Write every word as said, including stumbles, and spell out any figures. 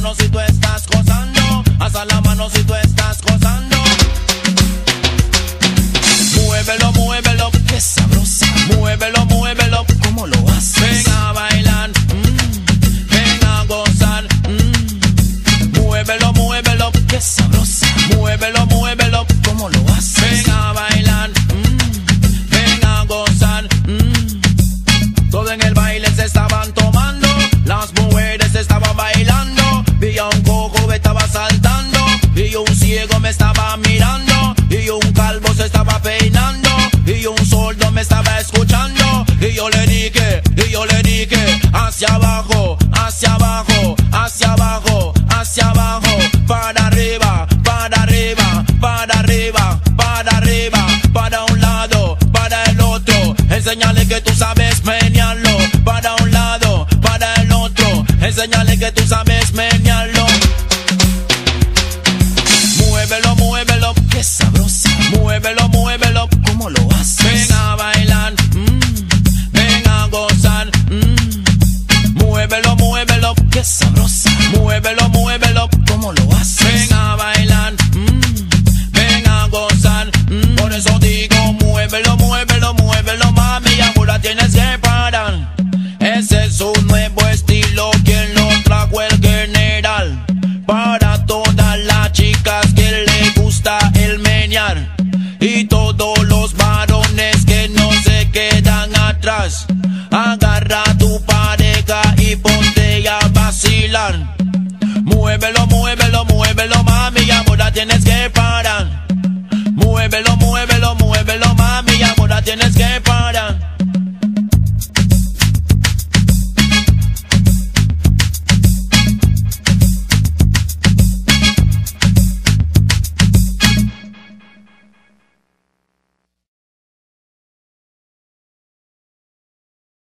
mano si tú estás gozando. Alza la mano si tú estás gozando. Muévelo, muévelo, qué sabrosa. Muévelo, muévelo, ¿cómo lo haces? Ven a bailar, mm, ven a gozar, mm. Muévelo, muévelo, qué sabrosa. Muévelo, muévelo, ¿cómo lo haces? Ven a bailar, mm, ven a gozar, mm. Todo en el baile se estaban tomando, las mujeres estaban bailando. Vi a un cojo me estaba saltando, y un ciego me estaba mirando, y un calvo se estaba peinando, y un sordo me estaba escuchando. Y yo le dije, y yo le dije, hacia abajo, hacia abajo, hacia abajo, hacia abajo, para arriba, para arriba, para arriba, para arriba, para un lado, para el otro. Enséñale que tú sabes menearlo, para un lado, para el otro. Enséñale que tú sabes menearlo. Muévelo, muévelo, qué sabrosa. Muévelo, muévelo, ¿cómo lo haces? Ven a bailar, mm, ven a gozar, mm. Muévelo, muévelo, qué sabrosa. Muévelo, muévelo, ¿cómo lo haces? Ven a bailar, mm, ven a gozar, mm. Por eso digo, muévelo, muévelo, muévelo, mami, ahora tienes que parar. Ese es un nuevo estilo, quien lo trajo el general. Para todas las chicas que le gusta el menear, y todos los varones que no se quedan atrás. Agarra a tu pareja y ponte a vacilar. Muévelo, muévelo, muévelo, mami, ahora tienes que parar. Muévelo, muévelo, muévelo.